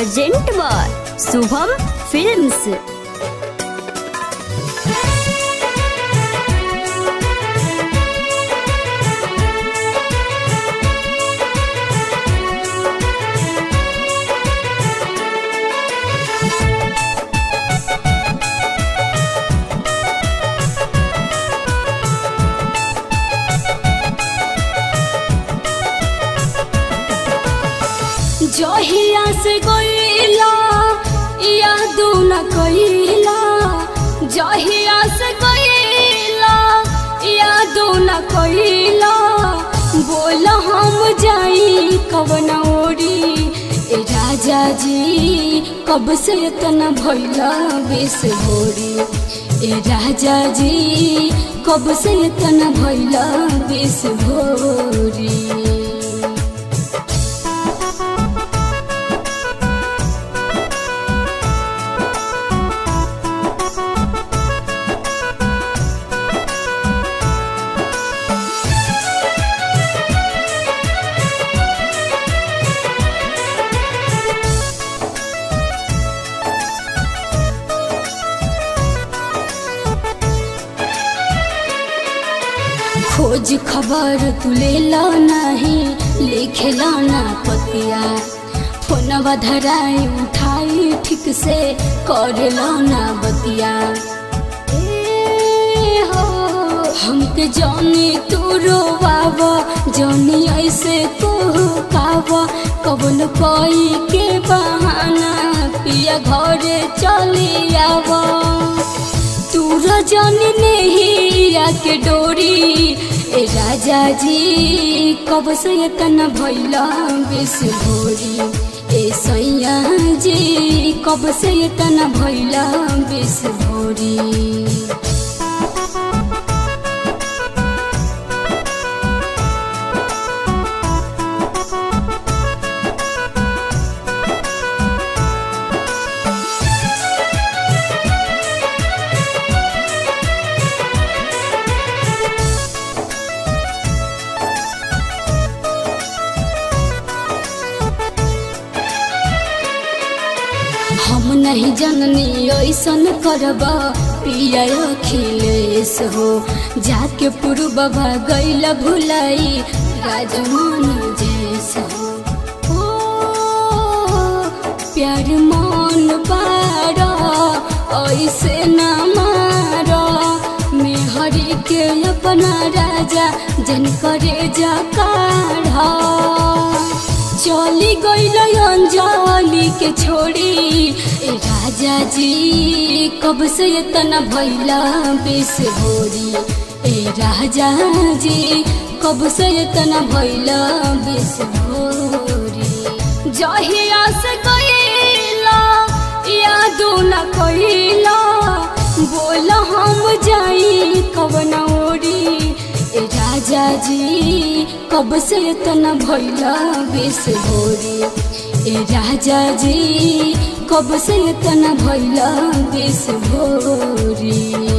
Present by Shubham films. जहिया से गईला याद न कईला, जहिया से गईला याद न कईला। बोल हम जाई कवन ओरी ए राजा जी, कब से इतना भइला बेस भोरी। ए राजा जी कब से इतना भइला बेस भोरी। खोज खबर तू लेला नहीं, लिखेला ना पतिया। फोनवा धराई उठाई ठीक से करेला ना बतिया। ए हो हमके जानी तू रोवाव, जानी ऐसे तू काव। कबन कोई के बहाना पिया घरे चली आव। तू रजनी नहीं के डोरी ए राजा जी, कब से इतना भइला बेस भोरी। ए सैया जी कब से इतना भइला बेस भोरी। हम नहीं जननी ऐसन करबा पिया अखिलेश हो। जाके पूर्वबा गैला भुलाई राजमान जैस हो। ओ प्यार मन पारा ऐसे न मारा। मेहरी के अपना राजा जन करे जा काढ़ा। चली गईल अंजलि के छोड़ी ए राजा जी, कब से इतना भइला बेस भोरी। ए राजा जी कब से इतना भइला बेस भोरी। जहिया से गईला याद न कईला। बोल हम जाई कवन ओरी ए राजा जी, कब से इतना भइला बेस भोरी। ए राजा जी कब से इतना भइला बेस भोरी।